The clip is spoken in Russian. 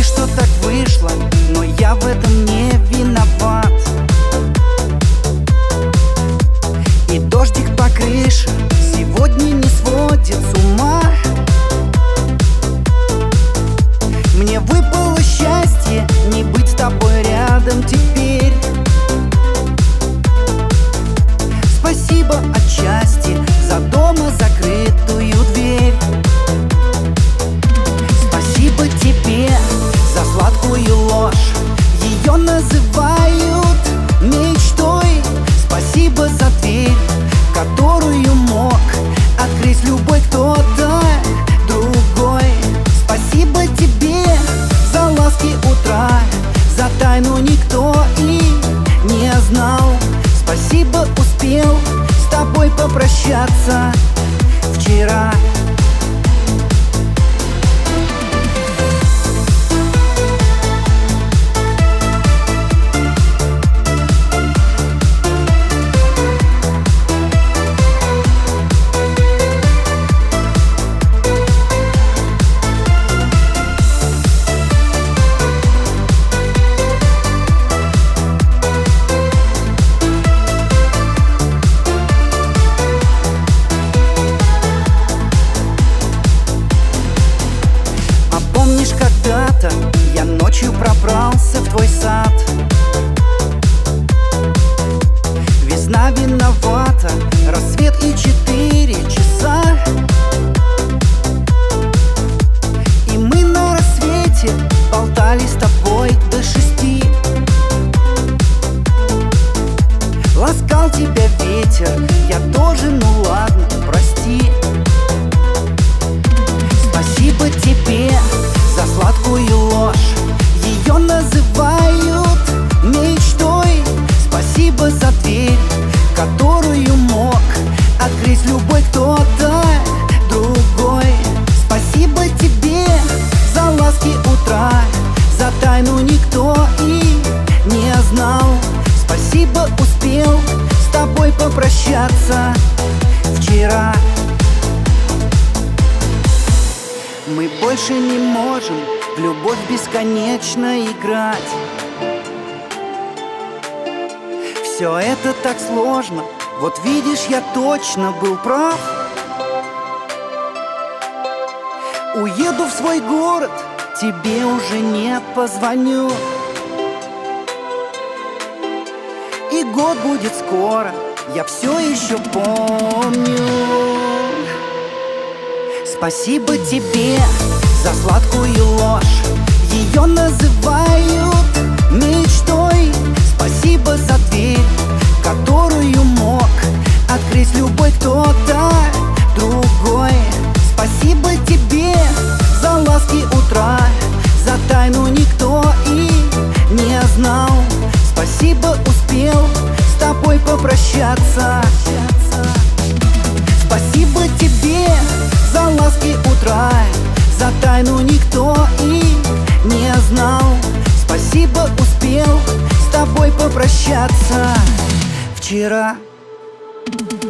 что так вышло, но я в этом не виноват. И дождик по крыше сегодня не сводит с ума. Мне выпало счастье не быть с тобой рядом теперь. Спасибо отчасти за дома закрытую дверь. Спасибо тебе за сладкую ложь, ее называют мечтой. Спасибо за дверь, которую мог открыть любой кто-то другой. Спасибо тебе за ласки утра, за тайну никто и не знал. Спасибо, успел с тобой попрощаться вчера. Когда-то я ночью пробрался в твой сад. Весна виновата, рассвет и 4 часа. И мы на рассвете болтали с тобой до 6. Ласкал тебя ветер, я тоже, ну ладно, прости. Спасибо тебе за сладкую ложь, ее называют мечтой. Спасибо за дверь, которую мог открыть любой кто-то другой. Спасибо тебе за ласки утра, за тайну никто и не знал. Спасибо, успел с тобой попрощаться вчера. Мы больше не можем в любовь бесконечно играть. Все это так сложно, вот видишь, я точно был прав. Уеду в свой город, тебе уже не позвоню. И год будет скоро, я все еще помню. Спасибо тебе за сладкую ложь, ее называют мечтой. Спасибо за дверь, которую мог открыть любой кто-то другой. Спасибо тебе за ласки утра, за тайну никто и не знал. Спасибо, успел с тобой попрощаться. Спасибо тебе за ласки утра, за тайну никто и не знал. Спасибо, успел с тобой попрощаться вчера.